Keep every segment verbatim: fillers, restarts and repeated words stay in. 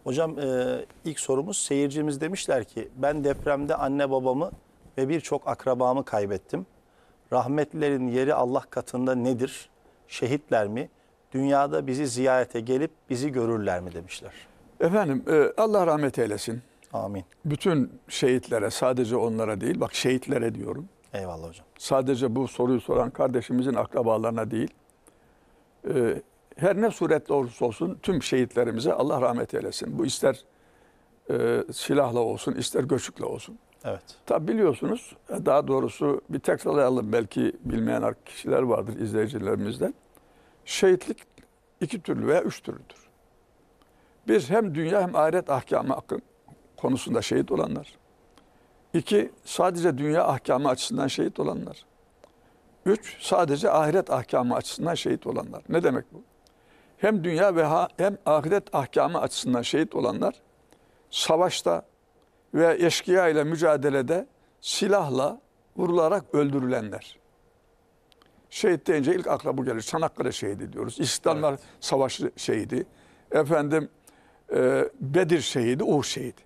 Hocam e, ilk sorumuz, seyircimiz demişler ki ben depremde anne babamı ve birçok akrabamı kaybettim. Rahmetlilerin yeri Allah katında nedir? Şehitler mi? Dünyada bizi ziyarete gelip bizi görürler mi demişler. Efendim e, Allah rahmet eylesin. Amin. Bütün şehitlere, sadece onlara değil, bak şehitlere diyorum. Eyvallah hocam. Sadece bu soruyu soran kardeşimizin akrabalarına değil. E, her ne suretle olursa olsun tüm şehitlerimize Allah rahmet eylesin. Bu ister e, silahla olsun, ister göçükle olsun. Evet. Tabi biliyorsunuz, daha doğrusu bir tekrarlayalım, belki bilmeyen kişiler vardır izleyicilerimizden. Şehitlik iki türlü veya üç türlüdür. Bir, hem dünya hem ahiret ahkamı konusunda şehit olanlar. İki, sadece dünya ahkamı açısından şehit olanlar. Üç, sadece ahiret ahkamı açısından şehit olanlar. Ne demek bu? Hem dünya ve hem ahiret ahkamı açısından şehit olanlar, savaşta ve eşkıya ile mücadelede silahla vurularak öldürülenler. Şehit deyince ilk akla bu gelir. Çanakkale şehidi diyoruz. İstiklal evet. Savaşı şehidi. Efendim e, Bedir şehidi, Uhud şehidi.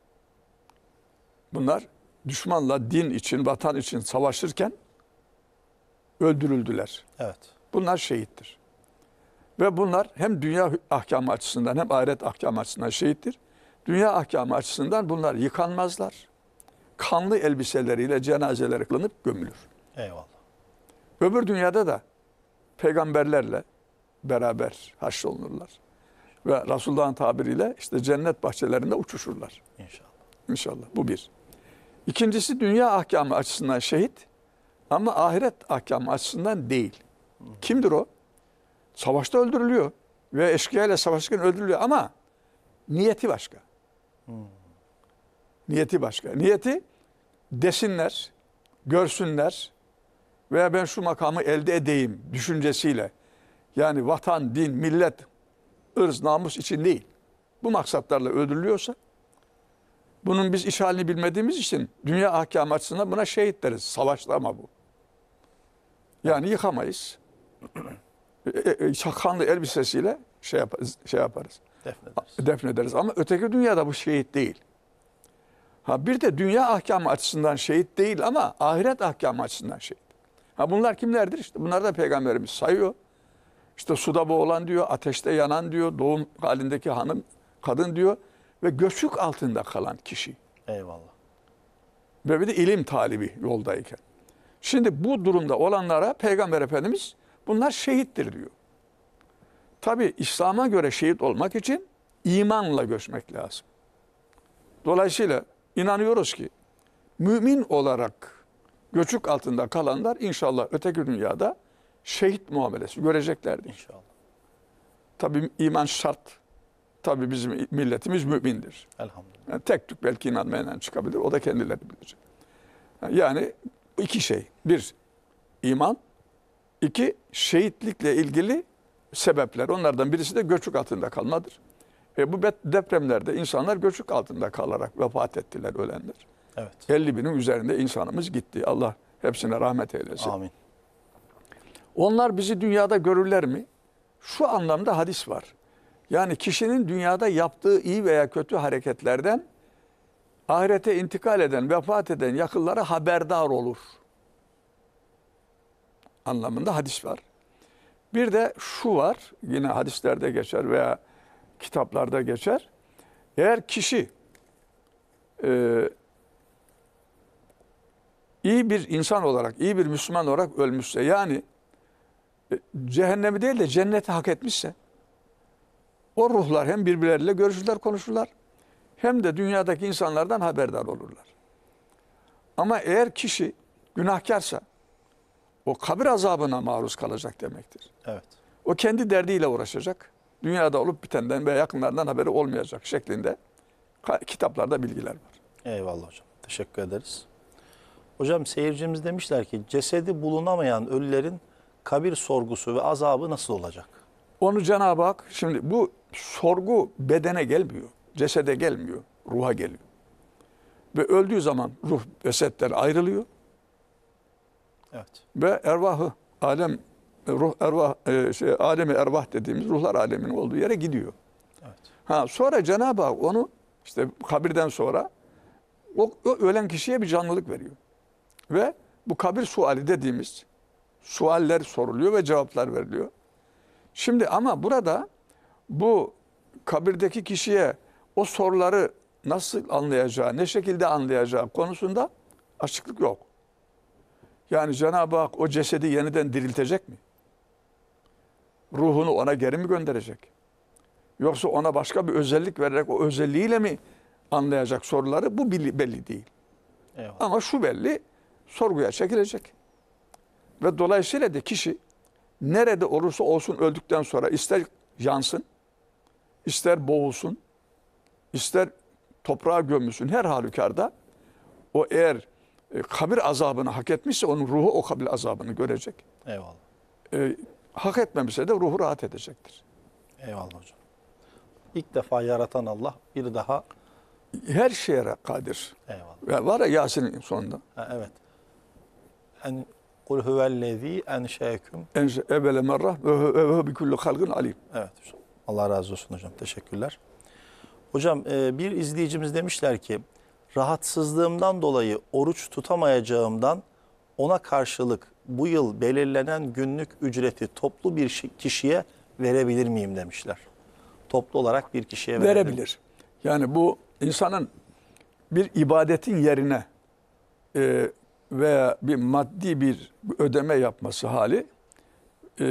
Bunlar düşmanla din için, vatan için savaşırken öldürüldüler. Evet. Bunlar şehittir. Ve bunlar hem dünya ahkamı açısından hem ahiret ahkamı açısından şehittir. Dünya ahkamı açısından bunlar yıkanmazlar. Kanlı elbiseleriyle cenazeleri kılınıp gömülür. Eyvallah. Öbür dünyada da peygamberlerle beraber haşrolunurlar. Ve Resulullah'ın tabiriyle işte cennet bahçelerinde uçuşurlar. İnşallah. İnşallah. Bu bir. İkincisi, dünya ahkamı açısından şehit ama ahiret ahkamı açısından değil. Kimdir o? Savaşta öldürülüyor ve eşkıya ile savaşırken öldürülüyor ama niyeti başka. Hmm. Niyeti başka. Niyeti desinler, görsünler veya ben şu makamı elde edeyim düşüncesiyle. Yani vatan, din, millet, ırz, namus için değil. Bu maksatlarla öldürülüyorsa, bunun biz iş halini bilmediğimiz için dünya ahkamı açısından buna şehit deriz. Savaşta ama bu. Yani yıkamayız. Kanlı elbisesiyle şey yaparız. Şey yaparız. Defnederiz. Defnederiz. Ama öteki dünyada bu şehit değil. Ha bir de dünya ahkamı açısından şehit değil ama ahiret ahkamı açısından şehit. Ha bunlar kimlerdir? İşte bunlar da Peygamberimiz sayıyor. İşte suda boğulan diyor, ateşte yanan diyor, doğum halindeki hanım, kadın diyor ve göçük altında kalan kişi. Eyvallah. Ve bir de ilim talibi yoldayken. Şimdi bu durumda olanlara Peygamber Efendimiz bunlar şehittir diyor. Tabi İslam'a göre şehit olmak için imanla göçmek lazım. Dolayısıyla inanıyoruz ki mümin olarak göçük altında kalanlar inşallah öteki dünyada şehit muamelesi göreceklerdir. İnşallah. Tabi iman şart. Tabi bizim milletimiz mümindir. Elhamdülillah. Yani tek tük belki inanmayan çıkabilir. O da kendileri bilecek. Yani iki şey. Bir, iman. İki, şehitlikle ilgili sebepler. Onlardan birisi de göçük altında kalmadır. E bu depremlerde insanlar göçük altında kalarak vefat ettiler, ölenler. Evet. elli binin üzerinde insanımız gitti. Allah hepsine rahmet eylesin. Amin. Onlar bizi dünyada görürler mi? Şu anlamda hadis var. Yani kişinin dünyada yaptığı iyi veya kötü hareketlerden ahirete intikal eden, vefat eden yakınlara haberdar olur. Anlamında hadis var. Bir de şu var, yine hadislerde geçer veya kitaplarda geçer. Eğer kişi e, iyi bir insan olarak, iyi bir Müslüman olarak ölmüşse, yani e, cehennemi değil de cenneti hak etmişse, o ruhlar hem birbirleriyle görüşürler, konuşurlar, hem de dünyadaki insanlardan haberdar olurlar. Ama eğer kişi günahkarsa, o kabir azabına maruz kalacak demektir. Evet. O kendi derdiyle uğraşacak. Dünyada olup bitenden ve yakınlardan haberi olmayacak şeklinde kitaplarda bilgiler var. Eyvallah hocam. Teşekkür ederiz. Hocam seyircimiz demişler ki cesedi bulunamayan ölülerin kabir sorgusu ve azabı nasıl olacak? Onu Cenab-ı Hak, şimdi bu sorgu bedene gelmiyor. Cesede gelmiyor. Ruha geliyor. Ve öldüğü zaman ruh cesetten ayrılıyor. Evet. Ve ervahı, alem, ruh, ervah, e, şey, alemi ervah dediğimiz ruhlar aleminin olduğu yere gidiyor. Evet. Ha, sonra Cenab-ı Hak onu işte kabirden sonra o, o ölen kişiye bir canlılık veriyor. Ve bu kabir suali dediğimiz sualler soruluyor ve cevaplar veriliyor. Şimdi ama burada bu kabirdeki kişiye o soruları nasıl anlayacağı, ne şekilde anlayacağı konusunda açıklık yok. Yani Cenab-ı Hak o cesedi yeniden diriltecek mi? Ruhunu ona geri mi gönderecek? Yoksa ona başka bir özellik vererek o özelliğiyle mi anlayacak soruları? Bu belli değil. Eyvallah. Ama şu belli, sorguya çekilecek. Ve dolayısıyla da kişi nerede olursa olsun öldükten sonra ister yansın, ister boğulsun, ister toprağa gömülsün, her halükarda o eğer e, kabir azabını hak etmişse onun ruhu o kabir azabını görecek. Eyvallah. E, hak etmemişse de ruhu rahat edecektir. Eyvallah hocam. İlk defa yaratan Allah bir daha Her şeye kadir. eyvallah. Ve var ya Yasin'in sonunda. Ha, evet. En kul huvellezî enşeeküm. Enşe evvele merrah ve huve bi kulli halgin alim. Evet hocam. Allah razı olsun hocam. Teşekkürler. Hocam e, bir izleyicimiz demişler ki rahatsızlığımdan dolayı oruç tutamayacağımdan ona karşılık bu yıl belirlenen günlük ücreti toplu bir şi- kişiye verebilir miyim demişler. Toplu olarak bir kişiye verebilir. Verebilir. Yani bu insanın bir ibadetin yerine e, veya bir maddi bir ödeme yapması hali e,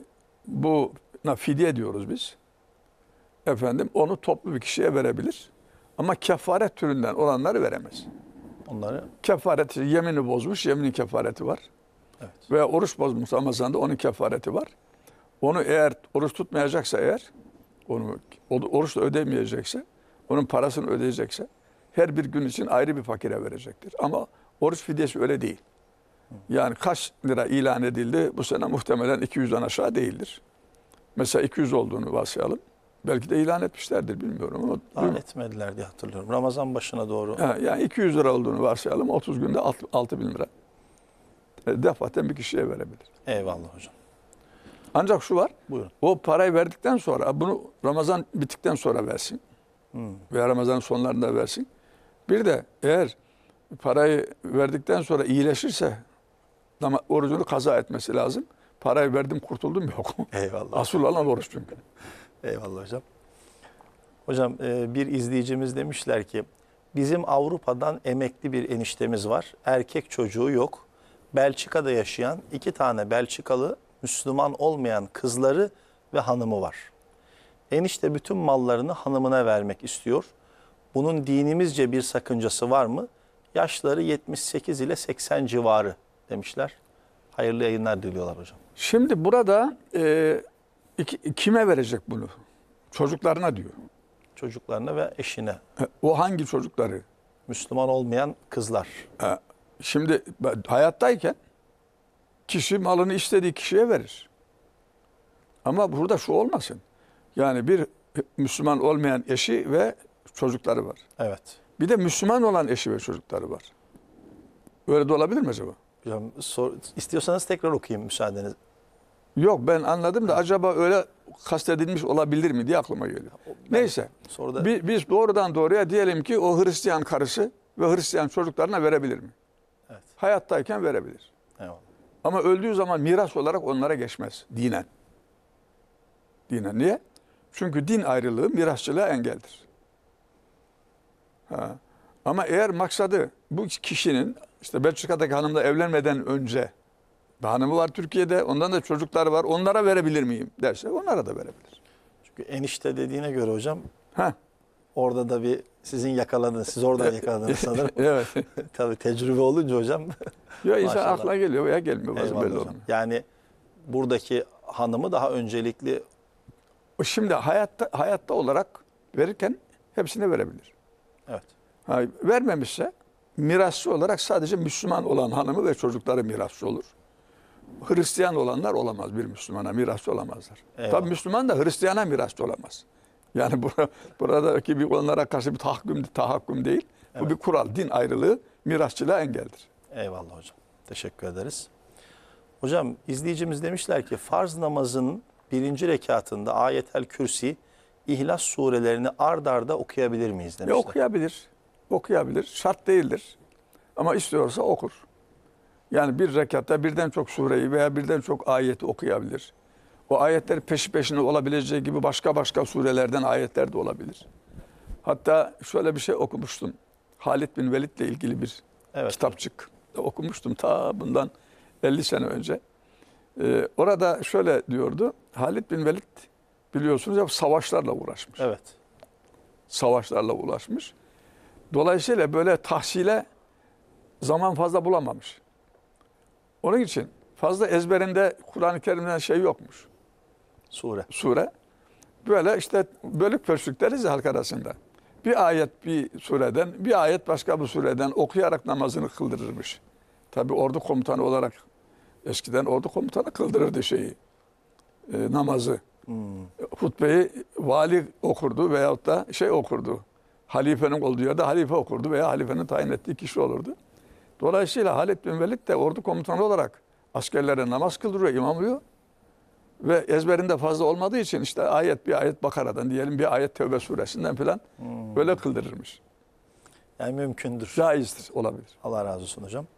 buna fidye diyoruz biz. Efendim onu toplu bir kişiye verebilir. Ama kefaret türünden olanları veremez. Onları Kefareti yemini bozmuş, yeminin kefareti var. evet. Veya oruç bozmuş Ramazan'da onun kefareti var. Onu eğer oruç tutmayacaksa eğer, onu oruç da ödemeyecekse, onun parasını ödeyecekse her bir gün için ayrı bir fakire verecektir. Ama oruç fidyesi öyle değil. Yani kaç lira ilan edildi bu sene muhtemelen iki yüzden aşağı değildir. Mesela iki yüz olduğunu varsayalım. Belki de ilan etmişlerdir bilmiyorum ama. Daha etmediler diye hatırlıyorum. Ramazan başına doğru. Ha, yani iki yüz lira olduğunu varsayalım. otuz günde altı bin lira. E, defaten bir kişiye verebilir. Eyvallah hocam. Ancak şu var. Buyurun. O parayı verdikten sonra bunu Ramazan bittikten sonra versin. Hmm. Veya Ramazan sonlarında versin. Bir de eğer parayı verdikten sonra iyileşirse ama orucunu kaza etmesi lazım. Parayı verdim kurtuldum yok. Eyvallah. Asıl olan oruç çünkü. Eyvallah hocam. Hocam e, bir izleyicimiz demişler ki bizim Avrupa'dan emekli bir eniştemiz var. Erkek çocuğu yok. Belçika'da yaşayan iki tane Belçikalı Müslüman olmayan kızları ve hanımı var. Enişte bütün mallarını hanımına vermek istiyor. Bunun dinimizce bir sakıncası var mı? Yaşları yetmiş sekiz ile seksen civarı demişler. Hayırlı yayınlar diliyorlar hocam. Şimdi burada e, iki, kime verecek bunu? Çocuklarına diyor. Çocuklarına ve eşine. E, O hangi çocukları? Müslüman olmayan kızlar. E, Şimdi hayattayken kişi malını istediği kişiye verir. Ama burada şu olmasın. Yani bir Müslüman olmayan eşi ve çocukları var. Evet. Bir de Müslüman olan eşi ve çocukları var. Öyle de olabilir mi acaba? Hocam sor, istiyorsanız tekrar okuyayım müsaadeniz. Yok ben anladım da acaba öyle kastedilmiş olabilir mi diye aklıma geliyor. Neyse. Soruda Bi- Biz doğrudan doğruya diyelim ki o Hristiyan karısı ve Hristiyan çocuklarına verebilir mi? evet. Hayattayken verebilir. Eyvallah. Ama öldüğü zaman miras olarak onlara geçmez dinen. Dinen. Niye? Çünkü din ayrılığı mirasçılığa engeldir. Ha. Ama eğer maksadı bu kişinin işte Belçika'daki hanımla evlenmeden önce bir hanımı var Türkiye'de, ondan da çocukları var, onlara verebilir miyim derse onlara da verebilir. Çünkü enişte dediğine göre hocam Ha. orada da bir sizin yakaladınız, siz oradan yakaladınız sanırım. Evet. Tabii tecrübe olunca hocam. Ya insan Maşallah. aklına geliyor veya gelmiyor. Bazen Eyvallah belli hocam. olmuyor. Yani buradaki hanımı daha öncelikli Şimdi hayatta hayatta olarak verirken hepsine verebilir. evet. Ha, vermemişse mirasçı olarak sadece Müslüman olan hanımı ve çocukları mirasçı olur. Hristiyan olanlar olamaz bir Müslümana mirasçı olamazlar. Eyvallah. Tabii Müslüman da Hristiyana mirasçı olamaz. Yani burada, buradaki bir onlara karşı bir tahakküm, tahakküm değil. Evet. Bu bir kural. Din ayrılığı mirasçılığa engeldir. Eyvallah hocam. Teşekkür ederiz. Hocam izleyicimiz demişler ki farz namazının birinci rekatında ayetel kürsi, İhlas surelerini ard arda okuyabilir miyiz Ya demişler. okuyabilir. Okuyabilir. Şart değildir. Ama istiyorsa okur. Yani bir rekatta birden çok sureyi veya birden çok ayeti okuyabilir. O ayetler peşi peşine olabileceği gibi başka başka surelerden ayetler de olabilir. Hatta şöyle bir şey okumuştum. Halid bin Velid ile ilgili bir Evet. kitapçık okumuştum ta bundan elli sene önce. Ee, orada şöyle diyordu. Halid bin Velid biliyorsunuz hep savaşlarla uğraşmış. Evet. Savaşlarla uğraşmış. Dolayısıyla böyle tahsile zaman fazla bulamamış. Onun için fazla ezberinde Kur'an-ı Kerim'den şey yokmuş. Sure. Sure. Böyle işte bölük pörçük deriz ya halk arasında. Bir ayet bir sureden, bir ayet başka bir sureden okuyarak namazını kıldırırmış. Tabi ordu komutanı olarak eskiden ordu komutanı kıldırırdı şeyi, e, namazı. Hmm. Hutbeyi vali okurdu veyahut da şey okurdu. Halifenin olduğu yerde halife okurdu veya halifenin tayin ettiği kişi olurdu. Dolayısıyla Halid bin Velid de ordu komutanı olarak askerlere namaz kıldırıyor, imamlıyor. Ve ezberinde fazla olmadığı için işte ayet bir ayet Bakara'dan diyelim bir ayet Tevbe suresinden falan Hmm. böyle kıldırırmış. Yani mümkündür. Caizdir, olabilir. Allah razı olsun hocam.